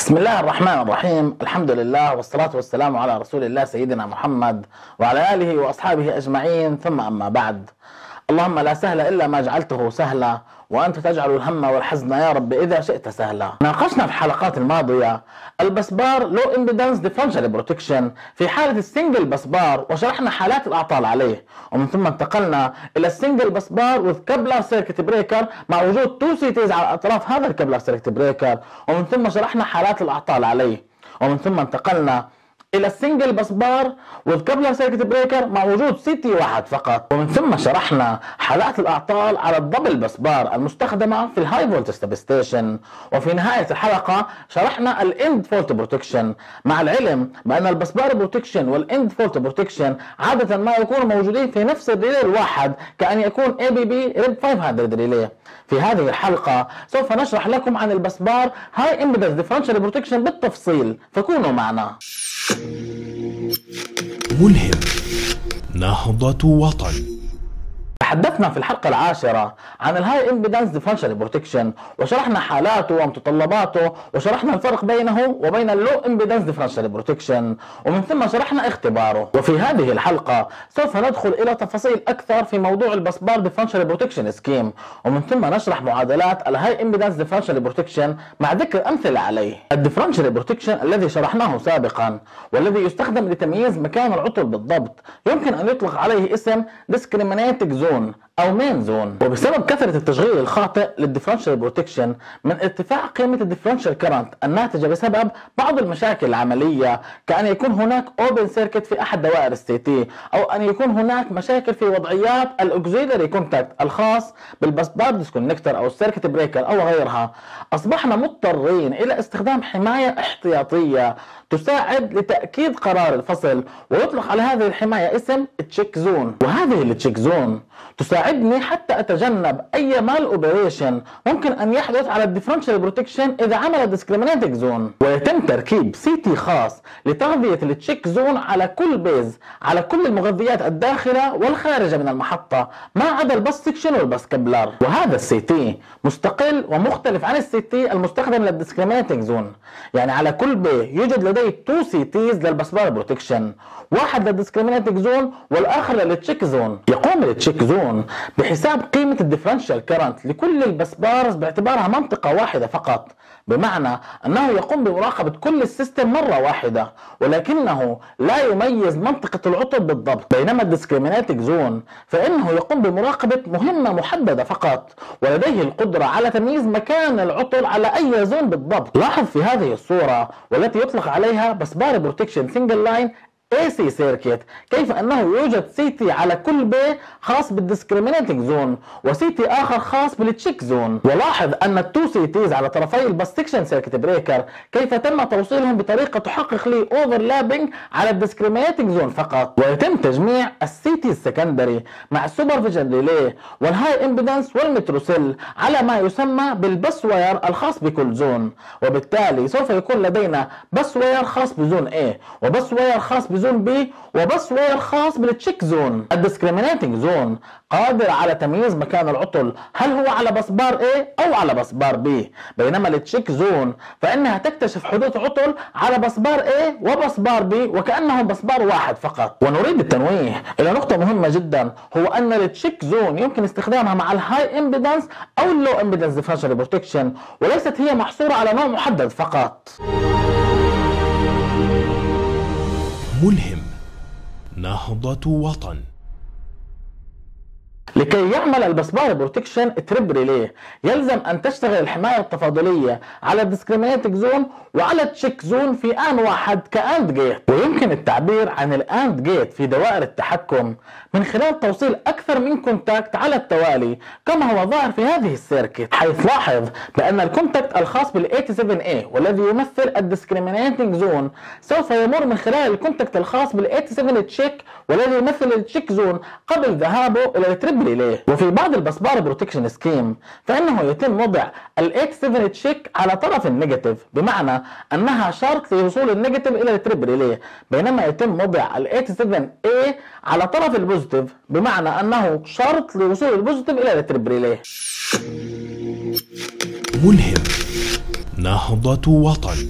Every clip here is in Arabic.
بسم الله الرحمن الرحيم. الحمد لله والصلاة والسلام على رسول الله سيدنا محمد وعلى آله وأصحابه أجمعين، ثم أما بعد. اللهم لا سهل إلا ما جعلته سهلا وأنت تجعل الهم والحزن يا رب إذا شئت سهلا. ناقشنا في الحلقات الماضية البسبار لو امبيدنس ديفرنشال بروتكشن في حالة السنجل بسبار وشرحنا حالات الأعطال عليه، ومن ثم انتقلنا إلى السنجل بسبار with كابلر سيركت بريكر مع وجود 2 CTs على أطراف هذا الكابلر سيركت بريكر، ومن ثم شرحنا حالات الأعطال عليه، ومن ثم انتقلنا إلى السنجل بسبار والكابلر سيركت بريكر مع وجود CT واحد فقط، ومن ثم شرحنا حالات الأعطال على الدبل بسبار المستخدمة في الهاي فولتج سبستيشن، وفي نهاية الحلقة شرحنا الاند فولت بروتكشن، مع العلم بأن البسبار بروتكشن والاند فولت بروتكشن عادة ما يكونوا موجودين في نفس الريلي الواحد، كأن يكون ABB RIB 500 ريلي. في هذه الحلقة سوف نشرح لكم عن البسبار هاي امبيدنس ديفرنشال بروتكشن بالتفصيل، فكونوا معنا. ملهم نهضة وطن. تحدثنا في الحلقة العاشرة عن الهاي امبيدنس ديفرنشال بروتكشن وشرحنا حالاته ومتطلباته، وشرحنا الفرق بينه وبين اللو امبيدنس ديفرنشال بروتكشن، ومن ثم شرحنا اختباره. وفي هذه الحلقة سوف ندخل إلى تفاصيل أكثر في موضوع البسبار ديفرنشال بروتكشن سكيم، ومن ثم نشرح معادلات الهاي امبيدنس ديفرنشال بروتكشن مع ذكر أمثلة عليه. الديفرنشال بروتكشن الذي شرحناه سابقا والذي يستخدم لتمييز مكان العطل بالضبط يمكن أن يطلق عليه اسم discriminating zone أو مين زون، وبسبب كثرة التشغيل الخاطئ للديفرنشال بروتكشن من ارتفاع قيمة الديفرنشال كرنت الناتجة بسبب بعض المشاكل العملية، كأن يكون هناك اوبن سيركت في أحد دوائر السي، أو أن يكون هناك مشاكل في وضعيات الأوكسيلري كونتاكت الخاص بالبسبار ديسكونكتر أو السيركت بريكر أو غيرها، أصبحنا مضطرين إلى استخدام حماية احتياطية تساعد لتأكيد قرار الفصل، ويطلق على هذه الحماية اسم تشيك زون. وهذه التشيك زون تساعدني حتى أتجنب أي مال اوبريشن ممكن أن يحدث على الديفرنشال بروتكشن إذا عمل ديسكريمينيتنج زون، ويتم تركيب CT خاص لتغذية التشيك زون على كل بيز، على كل المغذيات الداخلة والخارجة من المحطة ما عدا البس سكشن والبس كابلر. وهذا CT مستقل ومختلف عن CT المستخدم للديسكريمينيتنج زون، يعني على كل بي يوجد لدي 2 CTs للبسبار بروتكشن، واحد للديسكريمينيتنج زون والآخر للتشيك زون. يقوم التشيك زون بحساب قيمة الديفرنشال كرنت لكل البسبارز باعتبارها منطقة واحدة فقط، بمعنى أنه يقوم بمراقبة كل السيستم مرة واحدة، ولكنه لا يميز منطقة العطل بالضبط. بينما الديسكريمينيتنج زون فإنه يقوم بمراقبة مهمة محددة فقط، ولديه القدرة على تمييز مكان العطل على أي زون بالضبط. لاحظ في هذه الصورة والتي يطلق عليها بسبار بروتكشن سنجل لاين AC سيركت كيف أنه يوجد CT على كل بي خاص بالديسكريمينيتنج زون وCT آخر خاص بالتشيك زون. ولاحظ أن ال2 CTs على طرفي الباستكشن سيركت بريكر كيف تم توصيلهم بطريقة تحقق لي اوفرلابنج على الديسكريمينيتنج زون فقط، ويتم تجميع الCT السكندري مع السوبرفيجن ريلي والهاي امبيدنس والمتروسيل على ما يسمى بالبس واير الخاص بكل زون، وبالتالي سوف يكون لدينا بس واير خاص بزون A وبس واير خاص بزون B وبس واير خاص بالتشيك زون. الديسكريمينيتنج زون قادر على تمييز مكان العطل هل هو على بسبار A أو على بسبار B، بينما التشيك زون فإنها تكتشف حدوث عطل على بسبار A وبسبار B وكأنه بسبار واحد فقط. ونريد التنويه إلى نقطة مهمة جدا، هو أن التشيك زون يمكن استخدامها مع الهاي امبيدنس أو اللو امبيدنس ديفرنشال بروتكشن، وليست هي محصورة على نوع محدد فقط. ملهم نهضة وطن. لكي يعمل البسبار بروتكشن تريب ريلي يلزم أن تشتغل الحماية التفاضلية على الديسكريمينيتنج زون وعلى التشيك زون في آن واحد كأند جيت. ويمكن التعبير عن الأند جيت في دوائر التحكم من خلال توصيل أكثر من كونتاكت على التوالي كما هو ظاهر في هذه السيركت، حيث لاحظ بأن الكونتاكت الخاص بال87A والذي يمثل الديسكريمينيتنج زون سوف يمر من خلال الكونتاكت الخاص بال87 تشيك والذي يمثل التشيك زون قبل ذهابه إلى التريب ريلي. وفي بعض البسبار بروتكشن سكيم فإنه يتم وضع ال87 تشيك على طرف النيجاتيف، بمعنى أنها شرط لوصول النيجاتيف إلى التريب ريلي، بينما يتم وضع ال87A على طرف البوزيتيف، بمعنى أنه شرط لوصول البوزيتيف إلى التريب ريلي. ملهم نهضة وطن.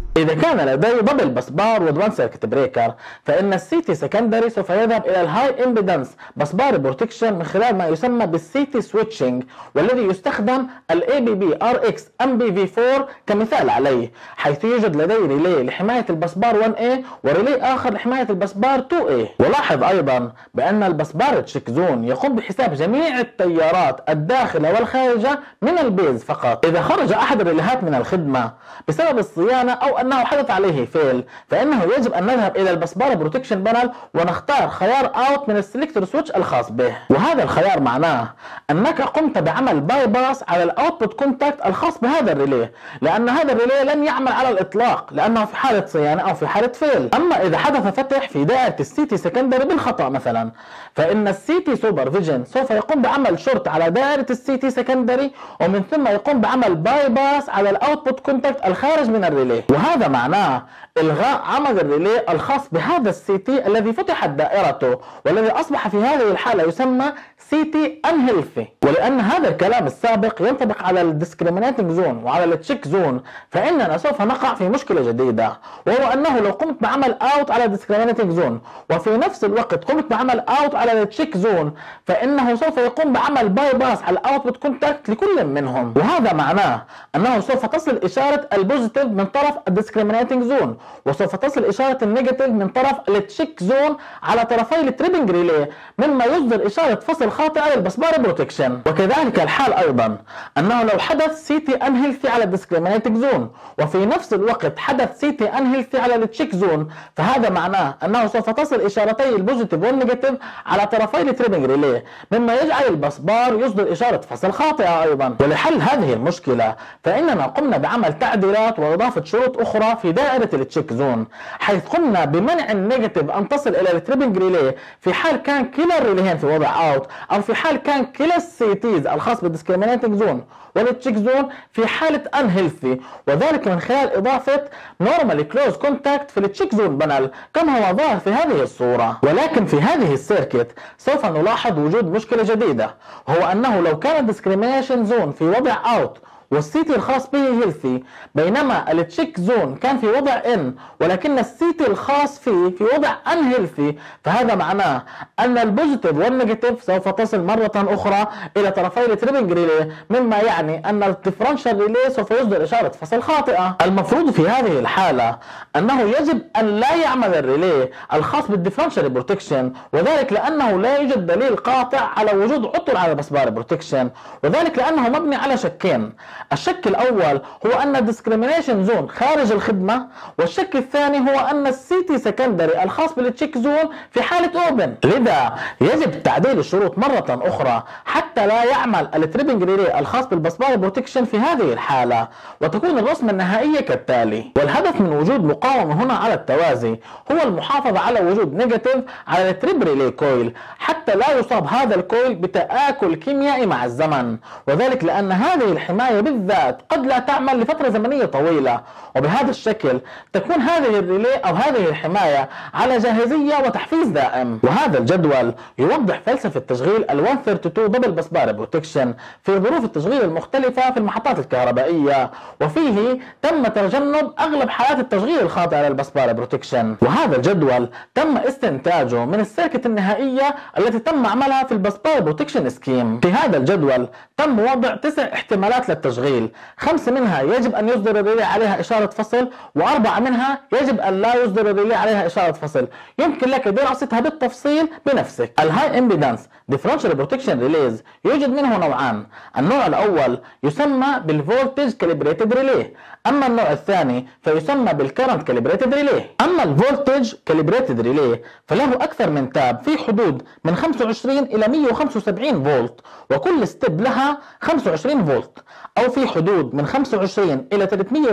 إذا كان لدي دبل بسبار و1 سيركت بريكر، فإن السي تي سكندري سوف يذهب إلى الهاي امبيدنس بسبار بروتكشن من خلال ما يسمى بالسي تي سويتشنج، والذي يستخدم الاي بي بي ار اكس ام بي في 4 كمثال عليه، حيث يوجد لدي ريلي لحماية البسبار 1A وريلي آخر لحماية البسبار 2A. ولاحظ أيضا بأن البسبار تشيك زون يقوم بحساب جميع التيارات الداخلة والخارجة من البيز فقط. إذا خرج أحد الريليهات من الخدمة بسبب الصيانة أو أنه حدث عليه فيل، فإنه يجب أن نذهب إلى البسبار بروتكشن بانل ونختار خيار اوت من السلكتور سويتش الخاص به. وهذا الخيار معناه أنك قمت بعمل باي باس على الاوتبوت كونتاكت الخاص بهذا الريلي، لأن هذا الريلي لن يعمل على الإطلاق لأنه في حالة صيانة أو في حالة فيل. أما إذا حدث فتح في دائرة السي تي سكندري بالخطأ مثلا، فإن السي تي سوبرفيجن سوف يقوم بعمل شورت على دائرة السي تي سكندري، ومن ثم يقوم بعمل باي باس على الاوتبوت كونتاكت الخارج من الريلي. وهذا معناه إلغاء عمل الريلي الخاص بهذا السي تي الذي فتحت دائرته، والذي أصبح في هذه الحالة يسمى سي تي انهيلثي. ولأن هذا الكلام السابق ينطبق على الديسكريمينيتنج زون وعلى التشيك زون، فإننا سوف نقع في مشكلة جديدة، وهو أنه لو قمت بعمل اوت على الديسكريمينيتنج زون وفي نفس الوقت قمت بعمل اوت على التشيك زون، فإنه سوف يقوم بعمل باي باس على الاوتبوت كونتاكت لكل منهم. وهذا معناه أنه سوف تصل إشارة البوزيتيف من طرف الديسكريمينيتنج زون، وسوف تصل إشارة النيجاتيف من طرف التشيك زون على طرفي التريبنج ريلي، مما يصدر إشارة فصل خاطئة للبسبار بروتكشن. وكذلك الحال أيضا أنه لو حدث سي تي انهيلثي على الديسكريمينيتنج زون وفي نفس الوقت حدث سي تي انهيلثي على التشيك زون، فهذا معناه أنه سوف تصل إشارتي البوزيتيف والنيجاتيف على طرفي التريبنج ريلي، مما يجعل البسبار يصدر إشارة فصل خاطئة أيضا. ولحل هذه المشكلة فإننا قمنا بعمل تعديلات وإضافة شروط أخرى في دائرة التشيك زون، حيث قمنا بمنع النيجاتيف أن تصل إلى التريبنج ريلي في حال كان كلا الريليين في وضع اوت، أو في حال كان كلا السي تيز الخاص بالديسكريمينيتنج زون والتشيك زون في حالة انهيلثي، وذلك من خلال إضافة نورمالي كلوز كونتاكت في التشيك زون بانل كما هو ظاهر في هذه الصورة. ولكن في هذه السيركت سوف نلاحظ وجود مشكلة جديدة، هو أنه لو كان الديسكريمينيشن زون في وضع اوت والسي تي الخاص به هيلثي، بينما التشيك زون كان في وضع ان ولكن السي تي الخاص فيه في وضع ان هيلثي، فهذا معناه ان البوزيتيف والنيجاتيف سوف تصل مرة اخرى الى طرفي التريبنج ريلي، مما يعني ان الديفرنشال ريلي سوف يصدر اشارة فصل خاطئة. المفروض في هذه الحالة انه يجب ان لا يعمل الريلي الخاص بالديفرنشال بروتكشن، وذلك لانه لا يوجد دليل قاطع على وجود عطل على البسبار بروتكشن، وذلك لانه مبني على شكين. الشك الأول هو أن الديسكريمينيشن زون خارج الخدمة، والشك الثاني هو أن السي تي سكندري الخاص بالتشيك زون في حالة أوبن. لذا يجب تعديل الشروط مرة أخرى حتى لا يعمل التريبنج ريلي الخاص بالبسبار بروتكشن في هذه الحالة، وتكون الرسمة النهائية كالتالي. والهدف من وجود مقاومة هنا على التوازي هو المحافظة على وجود نيجاتيف على التريب ريلي كويل حتى لا يصاب هذا الكويل بتآكل كيميائي مع الزمن، وذلك لأن هذه الحماية بالذات قد لا تعمل لفترة زمنية طويلة، وبهذا الشكل تكون هذه الريلي أو هذه الحماية على جاهزية وتحفيز دائم. وهذا الجدول يوضح فلسفة تشغيل ال 132 دبل بسبار بروتكشن في ظروف التشغيل المختلفة في المحطات الكهربائية، وفيه تم تجنب أغلب حالات التشغيل الخاطئة للبسبار بروتكشن. وهذا الجدول تم استنتاجه من السيركت النهائية التي تم عملها في البسبار بروتكشن سكيم. في هذا الجدول تم وضع 9 احتمالات للتشغيل، 5 منها يجب أن يصدر الريلي عليها إشارة فصل، و4 منها يجب أن لا يصدر الريلي عليها إشارة فصل. يمكن لك دراستها بالتفصيل بنفسك. الهاي امبيدانس ديفرنشال بروتكشن ريليز يوجد منه نوعان، النوع الأول يسمى بالفولتج كاليبريتد ريلي، أما النوع الثاني فيسمى بالكرنت كاليبريتد ريلي. أما الفولتج كاليبريتد ريلي فله أكثر من تاب في حدود من 25 إلى 175 فولت، وكل ستيب لها 25 فولت، أو في حدود من 25 إلى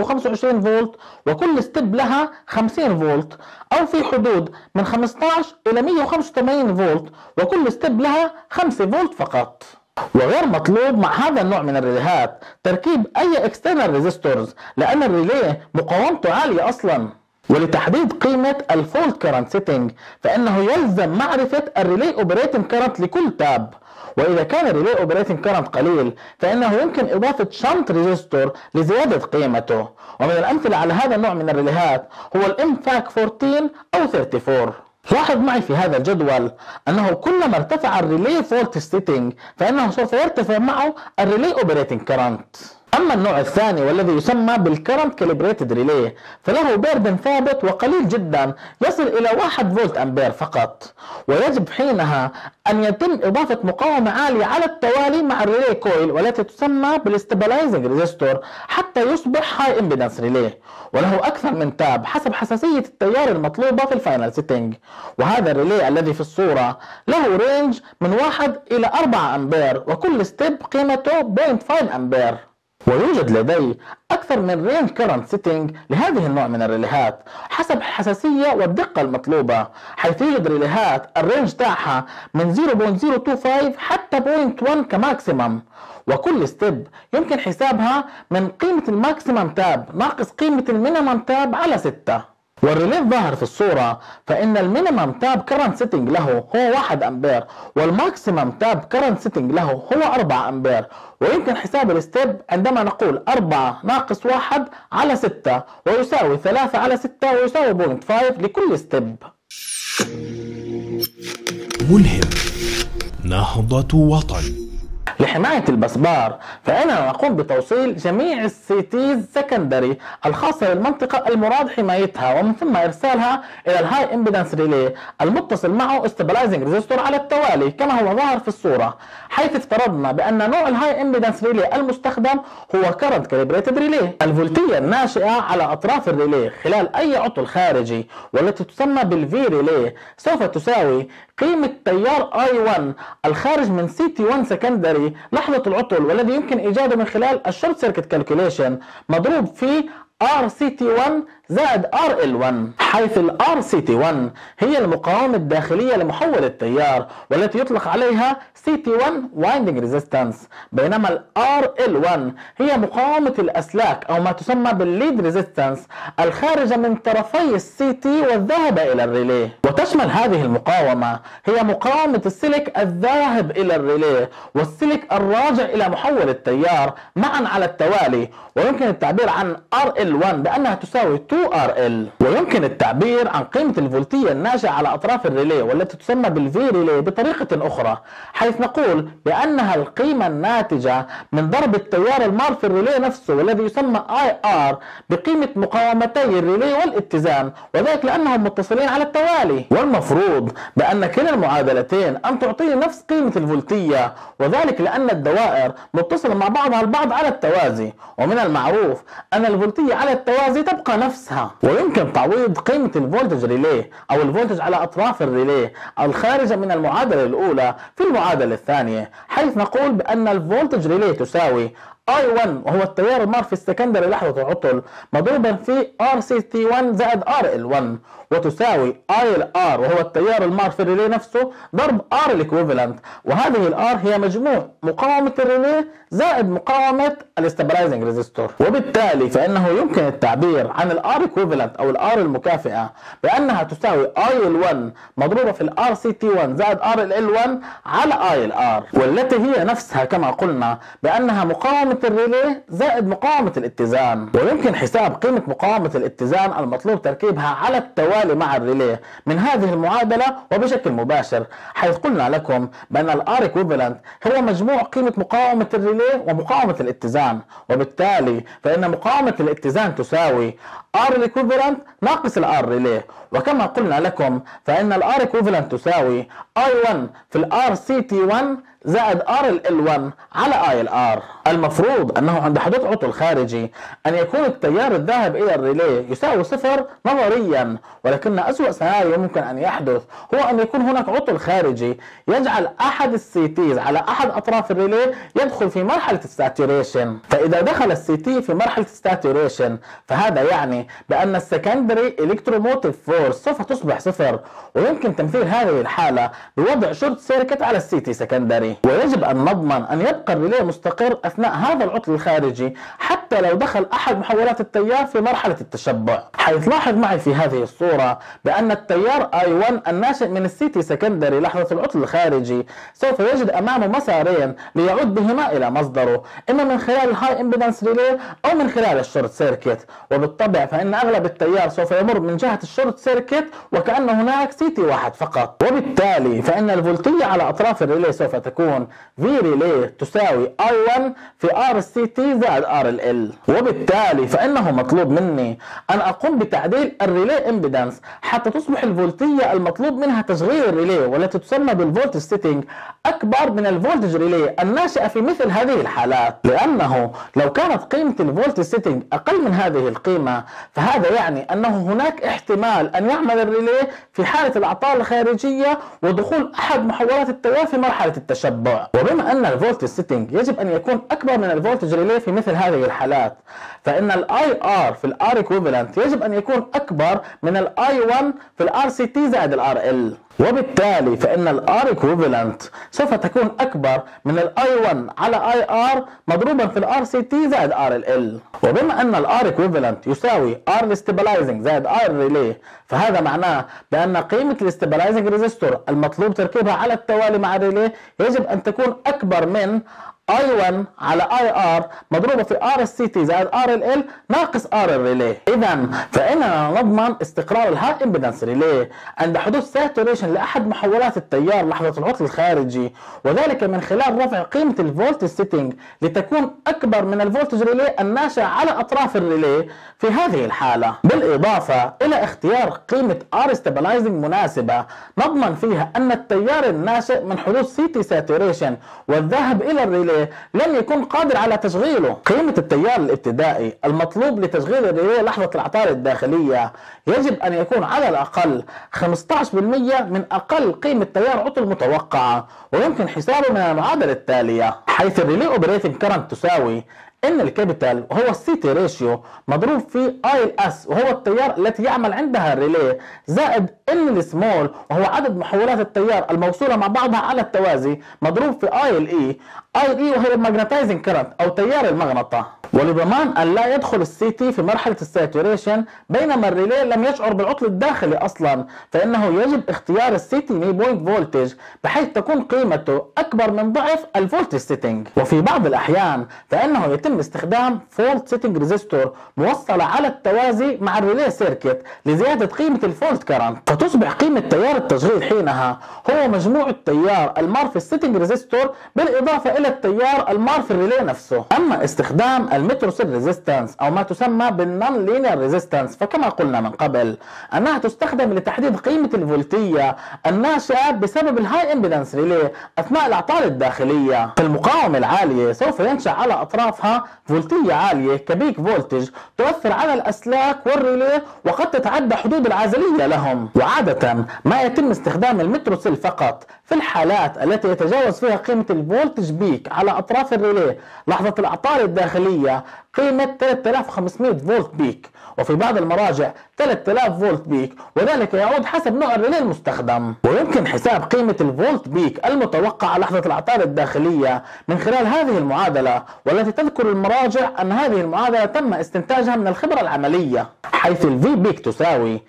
325 فولت وكل ستيب لها 50 فولت، أو في حدود من 15 إلى 185 فولت وكل ستيب لها 5 فولت فقط. وغير مطلوب مع هذا النوع من الريليهات تركيب أي اكسترنال ريزيستورز، لأن الريلي مقاومته عالية أصلا. ولتحديد قيمة الفولت كرنت سيتنج فإنه يلزم معرفة الريلي اوبريتنج كرنت لكل تاب، وإذا كان الريلي اوبريتنج كرنت قليل فإنه يمكن إضافة شنط ريزستور لزيادة قيمته. ومن الأمثلة على هذا النوع من الريليهات هو الإمفاك 14 أو 34. لاحظ معي في هذا الجدول أنه كلما ارتفع الريلي فولتج سيتنج فإنه سوف يرتفع معه الريلي اوبريتنج كرنت. أما النوع الثاني والذي يسمى بالكرنت كاليبريتد ريلي فله بيردن ثابت وقليل جدا يصل إلى 1 فولت أمبير فقط، ويجب حينها أن يتم إضافة مقاومة عالية على التوالي مع الريلي كويل والتي تسمى بالاستابلايزنج ريزستور حتى يصبح هاي امبيدنس ريلي، وله أكثر من تاب حسب حساسية التيار المطلوبة في الفاينل سيتنج. وهذا الريلي الذي في الصورة له رينج من 1 إلى 4 أمبير وكل ستيب قيمته 0.5 أمبير. ويوجد لدي أكثر من رينج كرنت سيتنج لهذه النوع من الريليهات حسب الحساسية والدقة المطلوبة، حيث يوجد ريليهات الرينج تاعها من 0.025 حتى 0.1 كماكسيمم، وكل ستيب يمكن حسابها من قيمة الماكسيمم تاب ناقص قيمة المينيمم تاب على 6. والريلي الظاهر في الصورة فإن المينيمم تاب كرنت سيتنج له هو 1 أمبير والماكسيمم تاب كرنت سيتنج له هو 4 أمبير، ويمكن حساب الستيب عندما نقول 4 ناقص 1 على 6 ويساوي 3 على 6 ويساوي 0.5 لكل ستيب. ملهم نهضة وطن. لحماية البسبار فإننا نقوم بتوصيل جميع السيتيز سكندري الخاصة بالمنطقة المراد حمايتها ومن ثم إرسالها إلى الهاي امبيدنس ريلي المتصل معه استابلايزنج ريزستور على التوالي كما هو ظاهر في الصورة، حيث افترضنا بأن نوع الهاي امبيدنس ريلي المستخدم هو كرنت كاليبريتد ريلي. الفولتية الناشئة على أطراف الريلي خلال أي عطل خارجي والتي تسمى بالفي ريلي سوف تساوي قيمة تيار I1 الخارج من CT1 سكندري لحظة العطل والذي يمكن إيجاده من خلال الشورت سيركت كالكوليشن مضروب في RCT1 زائد RL1، حيث ال RCT1 هي المقاومة الداخلية لمحول التيار والتي يطلق عليها CT1 Winding Resistance، بينما ال RL1 هي مقاومة الأسلاك أو ما تسمى بالليد ريزيستنس الخارجة من طرفي السيتي والذاهبة إلى الريلي. وتشمل هذه المقاومة هي مقاومة السلك الذاهب إلى الريلي والسلك الراجع إلى محول التيار معا على التوالي، ويمكن التعبير عن RL1 بأنها تساوي 2RL. ويمكن التعبير عن قيمة الفولتية الناشئة على أطراف الريلي والتي تسمى بالفي ريلي بطريقة أخرى، حيث نقول بأنها القيمة الناتجة من ضرب التيار المار في الريلي نفسه والذي يسمى IR بقيمة مقاومتي الريلي والاتزان، وذلك لأنهم متصلين على التوالي. والمفروض بأن كلا المعادلتين أن تعطي نفس قيمة الفولتية، وذلك لأن الدوائر متصلة مع بعضها البعض على التوازي، ومن المعروف أن الفولتية على التوازي تبقى نفسها. ويمكن تعويض قيمة الفولتج ريلي أو الفولتج على أطراف الريلي الخارجة من المعادلة الأولى في المعادلة الثانية، حيث نقول بأن الفولتج ريلي تساوي I1 وهو التيار المار في السكندري لحظة العطل مضروبا في RCT1 زائد RL1، وتساوي ILR وهو التيار المار في الريلي نفسه ضرب R الإكويفالنت، وهذه الR هي مجموع مقاومة الريلي زائد مقاومة الاستابلايزنج ريزستور. وبالتالي فإنه يمكن التعبير عن الR إكويفالنت أو الR المكافئة بأنها تساوي IL1 مضروبة في RCT1 زائد RL1 على ILR، والتي هي نفسها كما قلنا بأنها مقاومة الريلي زائد مقاومة الاتزان. ويمكن حساب قيمة مقاومة الاتزان المطلوب تركيبها على التوالي مع الريلي من هذه المعادلة وبشكل مباشر، حيث قلنا لكم بأن الR إكويفالنت هو مجموع قيمة مقاومة الريلي ومقاومة الاتزان، وبالتالي فإن مقاومة الاتزان تساوي R الإكويفالنت ناقص الR ريلي. وكما قلنا لكم فإن الR إكويفالنت تساوي I1 في RCT1 زائد RL1 على ILR. المفروض أنه عند حدوث عطل خارجي أن يكون التيار الذاهب إلى الريلي يساوي 0 نظريا، ولكن أسوأ سيناريو ممكن أن يحدث هو أن يكون هناك عطل خارجي يجعل أحد السيتيز على أحد أطراف الريلي يدخل في مرحلة الساتوريشن. فإذا دخل السيتي في مرحلة الساتوريشن فهذا يعني بأن السكندري إلكتروموتيف فورس سوف تصبح 0، ويمكن تمثيل هذه الحالة بوضع شورت سيركت على السيتي سكندري. ويجب أن نضمن أن يبقى الريلي مستقر أثناء هذا العطل الخارجي حتى حتى لو دخل أحد محولات التيار في مرحلة التشبع، حيث لاحظ معي في هذه الصورة بأن التيار I1 الناشئ من السي سكندري لحظة العطل الخارجي سوف يجد أمامه مسارين ليعود بهما إلى مصدره، إما من خلال الهاي امبيدانس ريلي أو من خلال الشورت سيركت. وبالطبع فإن أغلب التيار سوف يمر من جهة الشورت سيركت وكأن هناك CT واحد فقط، وبالتالي فإن الفولتية على أطراف الريلي سوف تكون V ريلي تساوي I1 في RCT زائد RLL. وبالتالي فإنه مطلوب مني أن أقوم بتعديل الريلي امبيدانس حتى تصبح الفولتية المطلوب منها تشغيل الريلي والتي تسمى بالفولتج سيتنج أكبر من الفولتج ريلي الناشئة في مثل هذه الحالات، لأنه لو كانت قيمة الفولتج سيتنج أقل من هذه القيمة فهذا يعني أنه هناك احتمال أن يعمل الريلي في حالة الأعطال الخارجية ودخول أحد محولات التيار في مرحلة التشبع. وبما أن الفولتج سيتنج يجب أن يكون أكبر من الفولتج ريلي في مثل هذه الحالات، فإن الاي ار في الار ايكويفالنت يجب أن يكون أكبر من الاي 1 في الار سي تي زائد الار ال. وبالتالي فإن الار ايكويفالنت سوف تكون أكبر من الاي 1 على اي ار مضروبا في الار سي تي زائد ار ال. وبما أن الار ايكويفالنت يساوي ار الاستابلايزنج زائد ار ريلي، فهذا معناه بأن قيمة الاستابلايزنج ريزيستور المطلوب تركيبها على التوالي مع الريلي يجب أن تكون أكبر من I1 على IR مضروبة في RCT زائد RLL ناقص R الريلي. إذا فإننا نضمن استقرار الهاي امبيدانس ريلي عند حدوث ساتوريشن لأحد محولات التيار لحظة العطل الخارجي، وذلك من خلال رفع قيمة الفولتج سيتنج لتكون أكبر من الفولتج ريلي الناشئ على أطراف الريلي في هذه الحالة، بالإضافة إلى اختيار قيمة R stabilizing مناسبة نضمن فيها أن التيار الناشئ من حدوث CT saturation والذهاب إلى الريلي لن يكون قادر على تشغيله. قيمة التيار الابتدائي المطلوب لتشغيل الريلي لحظة الأعطال الداخلية يجب أن يكون على الأقل 15% من أقل قيمة تيار عطل متوقعة، ويمكن حسابه من المعادلة التالية، حيث الريلي اوبريتنج كرنت تساوي ان الكابيتال وهو السي تي ريشيو مضروب في اي ال اس وهو التيار التي يعمل عندها الريلي زائد ان السمول وهو عدد محولات التيار الموصولة مع بعضها على التوازي مضروب في اي ال اي وهي الماجنتايزنج كرنت او تيار المغناطة. ولضمان ان لا يدخل السي تي في مرحلة الساتوريشن بينما الريلي لم يشعر بالعطل الداخلي اصلا، فانه يجب اختيار السي تي ني بوينت فولتج بحيث تكون قيمته اكبر من ضعف الفولتج سيتنج. وفي بعض الاحيان فانه يتم استخدام فولت سيتنج ريزيستور موصلة على التوازي مع الريلي سيركت لزيادة قيمة الفولت كرنت، فتصبح قيمة تيار التشغيل حينها هو مجموع التيار المار في السيتنج ريزيستور بالاضافة الى التيار المار في الريلي نفسه. اما استخدام المتروسيل ريزيستانس او ما تسمى بالنون لينير ريزيستانس فكما قلنا من قبل انها تستخدم لتحديد قيمة الفولتية الناشئة بسبب الهاي امبيدانس ريلي اثناء الاعطال الداخلية. فالمقاومة العالية سوف ينشأ على اطرافها فولتية عالية كبيك فولتج تؤثر على الاسلاك والريلي وقد تتعدى حدود العازلية لهم. وعادة ما يتم استخدام المتروسيل فقط في الحالات التي يتجاوز فيها قيمة الفولتج بيك على اطراف الريلي لحظة الاعطال الداخلية قيمة 3500 فولت بيك، وفي بعض المراجع 3000 فولت بيك، وذلك يعود حسب نوع الريلي المستخدم. ويمكن حساب قيمة الفولت بيك المتوقعة لحظة الأعطال الداخلية من خلال هذه المعادلة، والتي تذكر المراجع أن هذه المعادلة تم استنتاجها من الخبرة العملية، حيث الفي بيك تساوي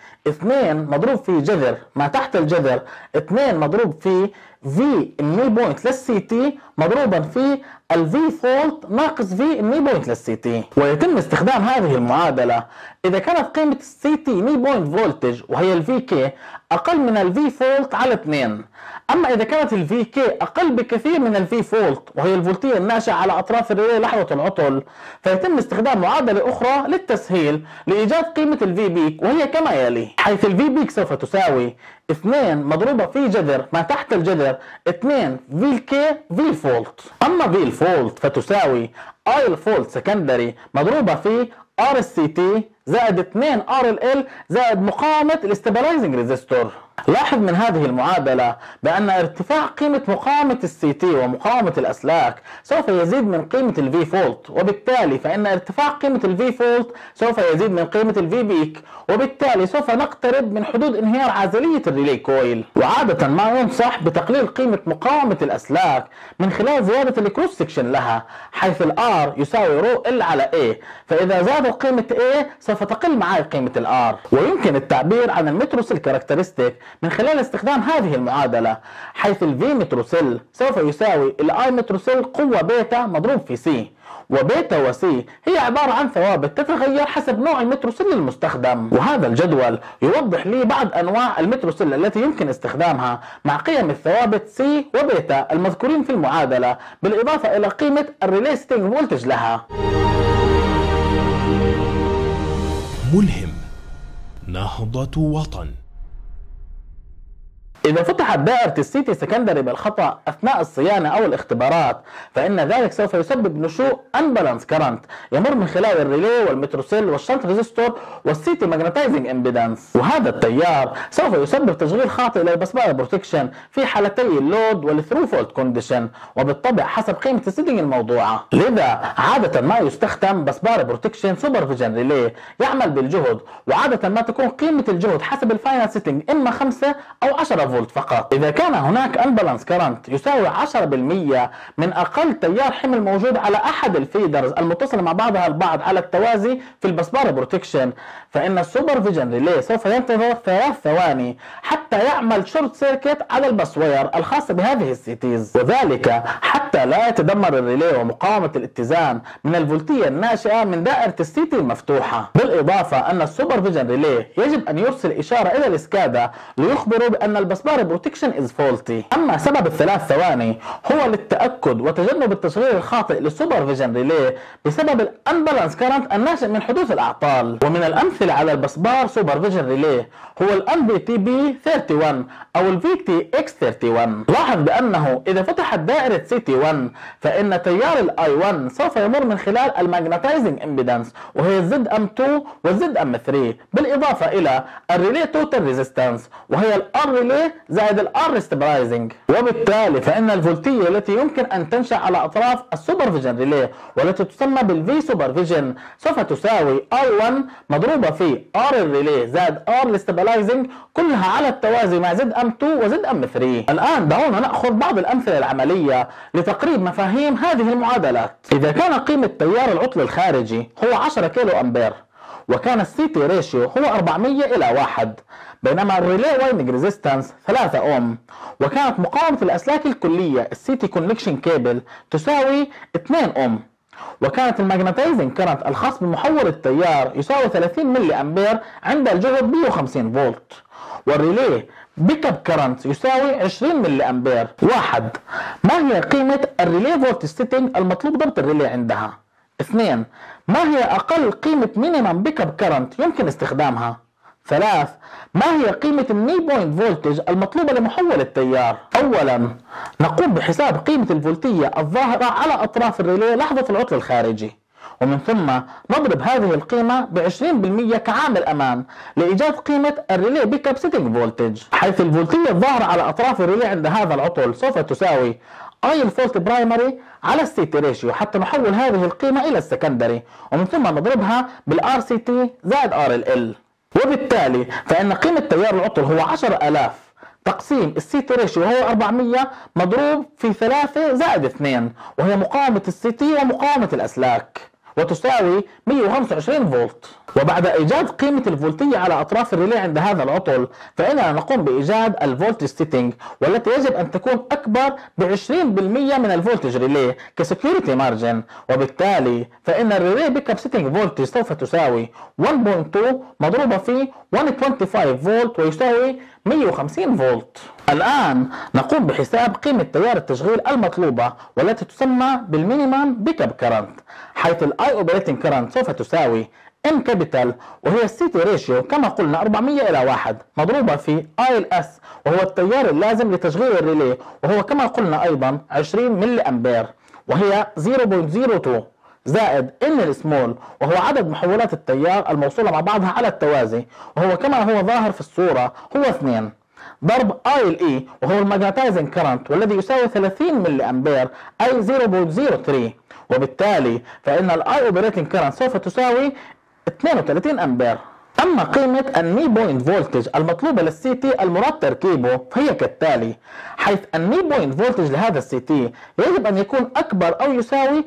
2 مضروب في جذر ما تحت الجذر 2 مضروب في في الني بوينت للسي تي مضروبا في الفي فولت ناقص في الني بوينت للسي تي. ويتم استخدام هذه المعادلة إذا كانت قيمة السي تي ني بوينت فولتج وهي الفي كي أقل من الفي فولت على 2، أما إذا كانت الفي كي أقل بكثير من الفي فولت وهي الفولتية الناشئة على أطراف الريلي لحظة العطل فيتم استخدام معادلة أخرى للتسهيل لإيجاد قيمة الفي بيك وهي كما يلي، حيث الفي بيك سوف تساوي 2 مضروبة في جذر ما تحت الجذر 2 في الكي في الفولت. أما في الفولت فتساوي اي الفولت سكندري مضروبة في ار السي تي زائد 2 RLL زائد مقاومة الاستابلايزنج ريزيستور. لاحظ من هذه المعادلة بأن ارتفاع قيمة مقاومة السي تي ومقاومة الأسلاك سوف يزيد من قيمة الفي فولت، وبالتالي فإن ارتفاع قيمة الفي فولت سوف يزيد من قيمة الفي بيك، وبالتالي سوف نقترب من حدود انهيار عازلية الريلي كويل. وعادة ما ينصح بتقليل قيمة مقاومة الأسلاك من خلال زيادة الكروس سكشن لها، حيث الار يساوي رو ال على A، فإذا زادت قيمة A سوف تقل معي قيمة الار. ويمكن التعبير عن المتروسيل كاركترستيك من خلال استخدام هذه المعادلة، حيث الفي متروسيل سوف يساوي الاي متروسيل قوة بيتا مضروب في سي، وبيتا وسي هي عبارة عن ثوابت تتغير حسب نوع المتروسيل المستخدم. وهذا الجدول يوضح لي بعض أنواع المتروسيل التي يمكن استخدامها مع قيم الثوابت سي وبيتا المذكورين في المعادلة، بالإضافة إلى قيمة الريليستنج فولتج لها. ملهم. نهضة وطن. إذا فتحت دائرة السي تي سكندري بالخطأ أثناء الصيانة أو الاختبارات، فإن ذلك سوف يسبب نشوء unbalanced current يمر من خلال الريلي والمتروسيل والشنت ريزيستور والسي تي ماجنتايزنج امبيدنس، وهذا التيار سوف يسبب تشغيل خاطئ للبسبار بروتكشن في حالتي اللود والثرو فولت كونديشن، وبالطبع حسب قيمة السيتنج الموضوعة. لذا عادة ما يستخدم بسبار بروتكشن سوبرفيجن ريلي يعمل بالجهد، وعادة ما تكون قيمة الجهد حسب الفاينل سيتنج إما 5 أو 10 فولت فقط. إذا كان هناك انبالانس كرنت يساوي 10% من أقل تيار حمل موجود على أحد الفيدرز المتصلة مع بعضها البعض على التوازي في البسبار بروتكشن، فإن السوبرفيجن ريلي سوف ينتظر 3 ثواني حتى يعمل شورت سيركت على البسوير الخاصة بهذه السيتيز، وذلك حتى لا يتدمر الريلي ومقاومة الاتزان من الفولتية الناشئة من دائرة السيتي المفتوحة. بالإضافة أن السوبرفيجن ريلي يجب أن يرسل إشارة إلى الإسكادا ليخبروا بأن البسبار بروتكشن is faulty. أما سبب ال3 ثواني هو للتأكد وتجنب التشغيل الخاطئ للسوبرفيجن ريلي بسبب الانبالانس كارنت الناشئ من حدوث الأعطال. ومن الأمثلة على البسبار سوبرفيجن ريلي هو NBTB31 أو VTX31. لاحظ بأنه إذا فتحت دائرة CT1 فإن تيار الI1 سوف يمر من خلال الماجنتايزنج امبيدنس وهي ZM2 وZM3، بالإضافة إلى الريلي توتال ريزيستنس وهي الار ريلي زائد الار ريستبرايزنج، وبالتالي فإن الفولتية التي يمكن أن تنشأ على أطراف السوبرفيجن ريلي والتي تسمى بالفي سوبرفيجن سوف تساوي I1 مضروبة في R الريلي زائد R ريستبرايزنج كلها على التوازي مع ZM2 وZM3. الآن دعونا نأخذ بعض الأمثلة العملية لتقريب مفاهيم هذه المعادلات. إذا كان قيمة تيار العطل الخارجي هو 10 كيلو أمبير وكان السي تي ريشيو هو 400 إلى 1، بينما الريلي وايندنج ريزيستنس 3 اوم، وكانت مقاومة الأسلاك الكلية السي تي كونكشن كيبل تساوي 2 اوم، وكانت الماجنتايزنج كرنت الخاص بمحول التيار يساوي 30 ملي أمبير عند الجهد 150 فولت، والريلي بيك اب كرنت يساوي 20 ملي أمبير. 1. ما هي قيمة الريلي فولت سيتنج المطلوب ضبط الريلي عندها؟ 2. ما هي أقل قيمة مينيمم بيك اب كرنت يمكن استخدامها؟ 3. ما هي قيمة الني بوينت فولتج المطلوبة لمحول التيار؟ أولا نقوم بحساب قيمة الفولتية الظاهرة على أطراف الريلي لحظة العطل الخارجي، ومن ثم نضرب هذه القيمة ب20% كعامل أمان لإيجاد قيمة الريلي بيك اب سيتنج فولتج، حيث الفولتية الظاهرة على أطراف الريلي عند هذا العطل سوف تساوي اي الفولت برايمري على السي تي ريشيو حتى نحول هذه القيمة إلى السكندري، ومن ثم نضربها بالار سي تي زائد ار ال ال، وبالتالي فإن قيمة تيار العطل هو 10,000 تقسيم السي تي ريشيو هو 400 مضروب في 3 زائد 2 وهي مقاومة السي تي ومقاومة الأسلاك وتساوي 125 فولت. وبعد إيجاد قيمة الفولتية على أطراف الريلي عند هذا العطل فإننا نقوم بإيجاد الفولتج سيتنج والتي يجب أن تكون أكبر ب20% من الفولتج ريلي كسكيورتي مارجن، وبالتالي فإن الريلي بيك اب سيتنج فولتج سوف تساوي 1.2 مضروبة في 125 فولت ويساوي 150 فولت. الآن نقوم بحساب قيمة تيار التشغيل المطلوبة والتي تسمى بالمينيمم بيك اب كرنت، حيث الاي اوبريتنج كرنت سوف تساوي ام كابيتال وهي السي تي ريشيو كما قلنا 400 إلى 1 مضروبة في اي ال اس وهو التيار اللازم لتشغيل الريلي وهو كما قلنا أيضا 20 ملي أمبير وهي 0.02 زائد ان السمول وهو عدد محولات التيار الموصولة مع بعضها على التوازي، وهو كما هو ظاهر في الصورة هو 2 ضرب اي ال اي وهو الماجنتايزنج كرنت والذي يساوي 30 ملي امبير اي 0.03، وبالتالي فان الاي اوبريتنج كرنت سوف تساوي 32 امبير. اما قيمة الني بوينت فولتج المطلوبة للسي تي المراد تركيبه فهي كالتالي، حيث الني بوينت فولتج لهذا السي تي يجب ان يكون اكبر او يساوي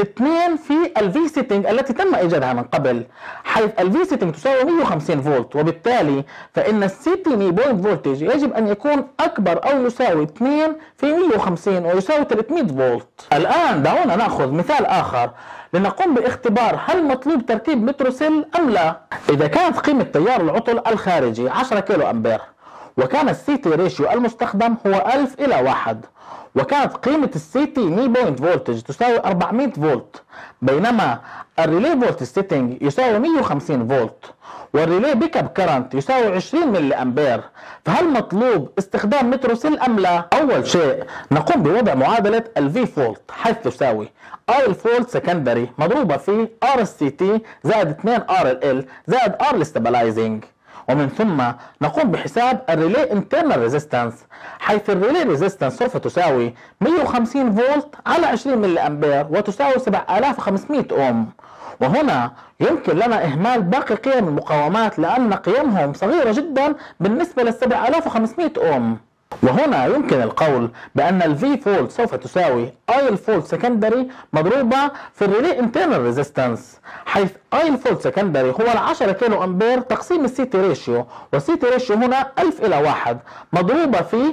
2 في الفي سيتنج التي تم ايجادها من قبل، حيث الفي سيتنج تساوي 150 فولت، وبالتالي فان السي تي ني بوينت فولتج يجب ان يكون اكبر او يساوي 2 في 150 ويساوي 300 فولت. الان دعونا ناخذ مثال اخر لنقوم باختبار هل مطلوب تركيب متروسيل ام لا. اذا كانت قيمة تيار العطل الخارجي 10 كيلو امبير، وكان السي تي ريشيو المستخدم هو 1000 الى 1، وكانت قيمة السي تي ني بوينت فولتج تساوي 400 فولت، بينما الريلي فولت سيتنج يساوي 150 فولت، والريلي بيك اب كرنت يساوي 20 ملي امبير، فهل مطلوب استخدام متروسيل ام لا؟ اول شيء نقوم بوضع معادلة الفي فولت، حيث تساوي اي الفولت سكندري مضروبة في ار السي تي زائد 2 ار ال زائد ار الاستابلايزنج، ومن ثم نقوم بحساب الريلي انترنال ريزيستنس، حيث الريلي ريزيستنس سوف تساوي 150 فولت على 20 ملي امبير وتساوي 7500 اوم. وهنا يمكن لنا إهمال باقي قيم المقاومات لأن قيمهم صغيرة جدا بالنسبة لل 7500 أوم. وهنا يمكن القول بأن الفي فولت سوف تساوي اي الفولت سكندري مضروبة في الريلي انترنال ريزيستنس، حيث اي الفولت سكندري هو 10 كيلو امبير تقسيم السي تي ريشيو، والسي تي ريشيو هنا 1000 إلى 1 مضروبة في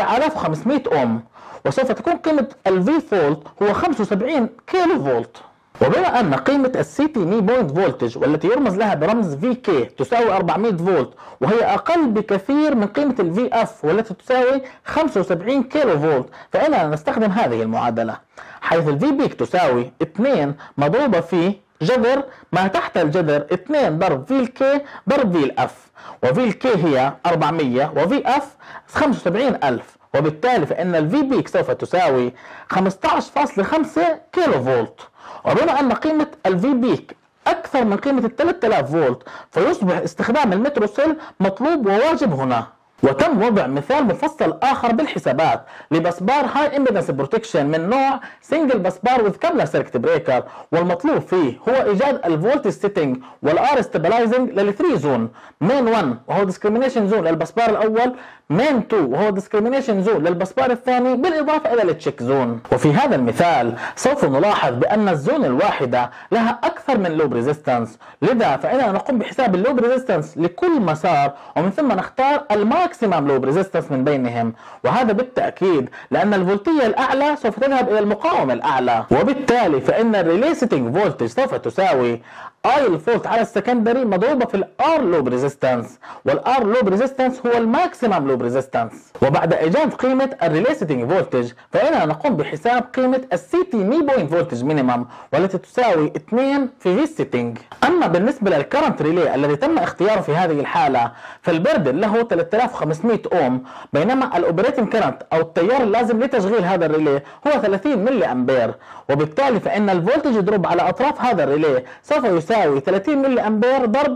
7500 أوم، وسوف تكون قيمة الفي فولت هو 75 كيلو فولت. وبما أن قيمة السي تي ني بوينت فولتج والتي يرمز لها برمز في كي تساوي 400 فولت، وهي أقل بكثير من قيمة الفي اف والتي تساوي 75 كيلو فولت، فإننا نستخدم هذه المعادلة، حيث الفي بيك تساوي 2 مضروبة في جذر ما تحت الجذر 2 ضرب في الكي ضرب في الاف، وفي الكي هي 400 وفي اف 75000، وبالتالي فإن الفي بيك سوف تساوي 15.5 كيلو فولت. وبما أن قيمة الفي بيك أكثر من قيمة 3000 فولت، فيصبح استخدام المتروسيل مطلوب وواجب هنا. وتم وضع مثال مفصل آخر بالحسابات لبسبار هاي امبيدنس بروتكشن من نوع سنجل بسبار وذ كابلر سيركت بريكر، والمطلوب فيه هو إيجاد الفولتج سيتنج والار ستابلايزنج لل3 زون، مين 1 وهو ديسكريميشن زون للبسبار الأول، مين 2 وهو ديسكريميشن زون للبسبار الثاني، بالإضافة إلى التشيك زون. وفي هذا المثال سوف نلاحظ بأن الزون الواحدة لها أكثر من لوب ريزيستنس، لذا فإننا نقوم بحساب اللوب ريزيستنس لكل مسار، ومن ثم نختار الماكسيمم لوب ريزيستنس من بينهم، وهذا بالتأكيد لأن الفولتية الأعلى سوف تذهب إلى المقاومة الأعلى، وبالتالي فإن الريلي سيتنج فولتج سوف تساوي اي الفولت على السكندري مضروبة في الار لوب ريزيستنس، والار لوب ريزيستنس هو الماكسيمم لوب ريزيستنس. وبعد ايجاد قيمة الريلي سيتنج فولتج فإننا نقوم بحساب قيمة السي تي ني بوينت فولتج مينيمم والتي تساوي 2 في في سيتنج. اما بالنسبة للكرنت ريلي الذي تم اختياره في هذه الحالة فالبردل له 3500 اوم، بينما الاوبريتنج كرنت او التيار اللازم لتشغيل هذا الريلي هو 30 ملي امبير، وبالتالي فإن الفولتج دروب على اطراف هذا الريلي سوف يساوي 30 ملي امبير ضرب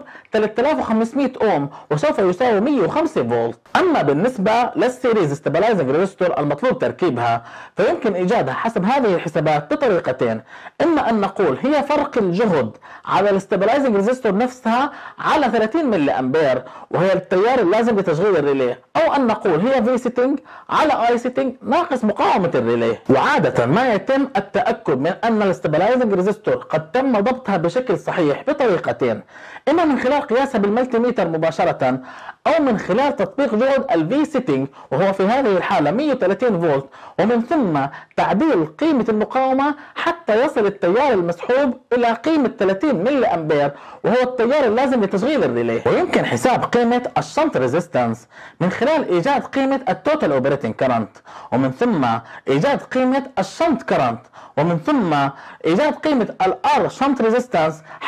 3500 اوم، وسوف يساوي 105 فولت. اما بالنسبة للسيريز ستابلايزنج ريزستور المطلوب تركيبها فيمكن ايجادها حسب هذه الحسابات بطريقتين، اما ان نقول هي فرق الجهد على الستابلايزنج ريزستور نفسها على 30 ملي امبير وهي التيار اللازم لتشغيل الريلي، او ان نقول هي في سيتنج على اي سيتنج ناقص مقاومة الريلي. وعادة ما يتم التأكد من ان الستابلايزنج ريزستور قد تم ضبطها بشكل صحيح بطريقتين، اما من خلال قياسها بالملتي ميتر مباشرة او من خلال تطبيق جهد الفي سيتنج وهو في هذه الحالة 130 فولت، ومن ثم تعديل قيمة المقاومة حتى يصل التيار المسحوب الى قيمة 30 ملي امبير وهو التيار اللازم لتشغيل الريلي. ويمكن حساب قيمة الشنت ريزيستنس من خلال ايجاد قيمة التوتال اوبريتنج كرنت، ومن ثم ايجاد قيمة الشنت كرنت، ومن ثم ايجاد قيمة الار شنت ريزيستنس، حيث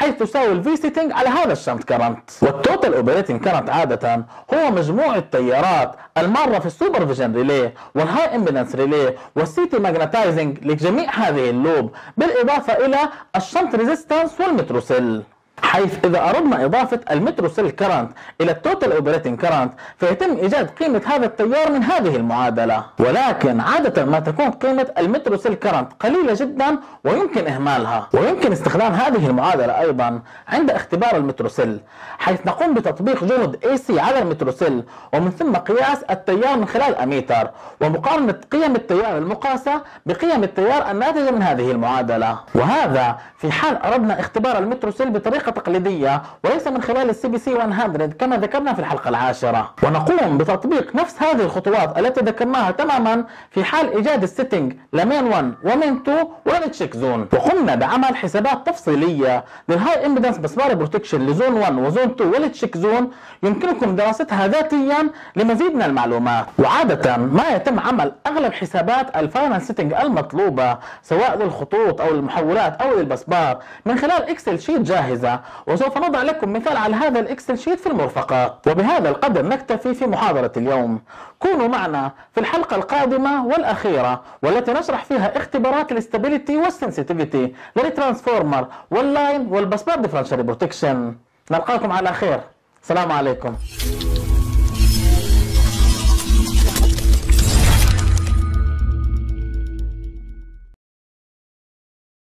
حيث تساوي الفي سيتنج على هذا الشنت كرنت. والتوتال اوبريتنج كرنت عادة هو مجموع التيارات المارة في السوبرفيجن ريلي والهاي امبيدنس ريلي والسيتي ماجنتايزنج لجميع هذه اللوب، بالاضافة الى الشنت ريزيستنس والمتروسيل. حيث إذا أردنا إضافة المتروسيل كرنت إلى التوتال أوبريتنج كرنت فيتم إيجاد قيمة هذا التيار من هذه المعادلة، ولكن عادة ما تكون قيمة المتروسيل كرنت قليلة جدا ويمكن إهمالها. ويمكن استخدام هذه المعادلة أيضا عند اختبار المتروسيل، حيث نقوم بتطبيق جهد AC على المتروسيل ومن ثم قياس التيار من خلال أميتر ومقارنة قيم التيار المقاسة بقيم التيار الناتجة من هذه المعادلة، وهذا في حال أردنا اختبار المتروسيل بطريقة تقليدية وليس من خلال CBC 100 كما ذكرنا في الحلقة العاشرة. ونقوم بتطبيق نفس هذه الخطوات التي ذكرناها تماما في حال إيجاد السيتنج لمين 1 ومين 2 والتشيك زون. وقمنا بعمل حسابات تفصيلية للهاي امبيدنس بسبار بروتكشن لزون 1 وزون 2 والتشيك زون، يمكنكم دراستها ذاتيا لمزيد من المعلومات. وعادة ما يتم عمل أغلب حسابات الفاينل سيتنج المطلوبة سواء للخطوط أو المحولات أو للبسبار من خلال إكسل شيت جاهزة، وسوف نضع لكم مثال على هذا الإكسل شيت في المرفقات. وبهذا القدر نكتفي في محاضرة اليوم. كونوا معنا في الحلقة القادمة والأخيرة والتي نشرح فيها اختبارات الاستابيليتي والسنسيتيفيتي للترانسفورمر واللاين والبسبار ديفرنشال بروتكشن. نلقاكم على خير. السلام عليكم.